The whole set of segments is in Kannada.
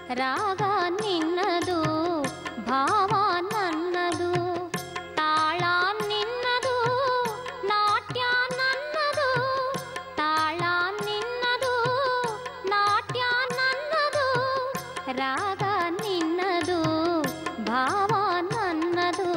ರಾಗ ನಿನ್ನದು ಭಾವ ನನ್ನದು ತಾಳ ನಿನ್ನದು ನಾಟ್ಯ ನನ್ನದು ತಾಳ ನಿನ್ನದು ನಾಟ್ಯ ನನ್ನದು ರಾಗ ನಿನ್ನದು ಭಾವ ನನ್ನದು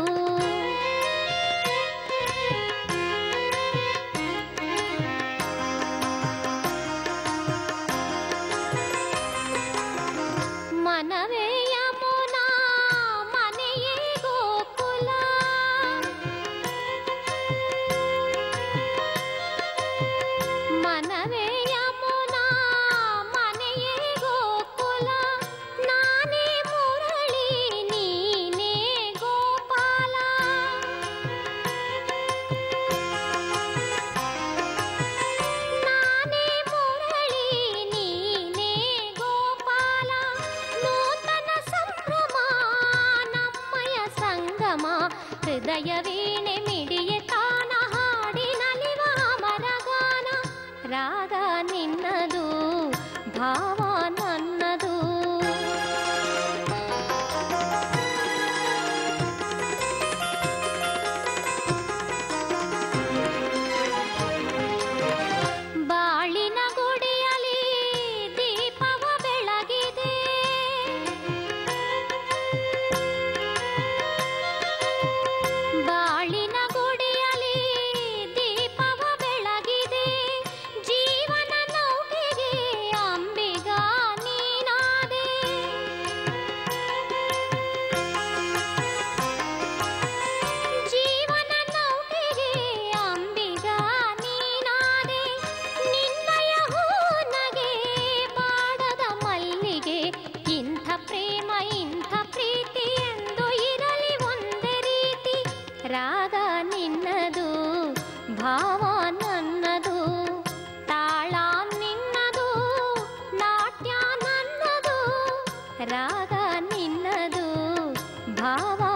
ಮನವೇ ಯಮುನಾ ಮನೆಯೇ ಗೋಕುಲ ಮನವೇ ಯಮುನಾ ಮನೆಯೇ ಗೋಕುಲ ನಾನೇ ಮುರಳಿ ನೀನೇ ಗೋಪಾಲ ನಾನೇ ಮುರಳಿ ನೀನೇ ಗೋಪಾಲ ನೂತನ ಸಂಭ್ರಮ ನಮ್ಮಯ ಸಂಗಮ ಹೃದಯ ವೀಣೆ ಮಿಡಿಯ ತಾನ ಹಾಡಿನಲಿವ ಮರಗಾನ ರಾಗ ನಿನ್ನದು ಭಾವ ನನ್ನದು ಬಾಳಿನ ಗುಡಿಯಲಿ ದೀಪವ ಬೆಳಗಿದೆ ಬಾಳಿನ ಗುಡಿಯಲಿ ದೀಪವ ಬೆಳಗಿದೆ ಜೀವನ ನೌಕೆಗೆ ಅಂಬಿಗ ನೀನಾದೆ ಜೀವನ ನೌಕೆಗೆ ಅಂಬಿಗ ನೀನಾದೆ ನಿನ್ನಯ ಹೂನಗೆ ಬಾಡದ ಮಲ್ಲಿಗೆ ಇಂಥ ಪ್ರೇಮ ಇಂಥ ಪ್ರೀತಿ ಎಂದು ಇರಲಿ ಒಂದೇ ರೀತಿ ರಾಗ ನಿನ್ನದು ಭಾವ ನನ್ನದು ತಾಳ ನಿನ್ನದು ನಾಟ್ಯ ನನ್ನದು ರಾಗ ನಿನ್ನದು ಭಾವ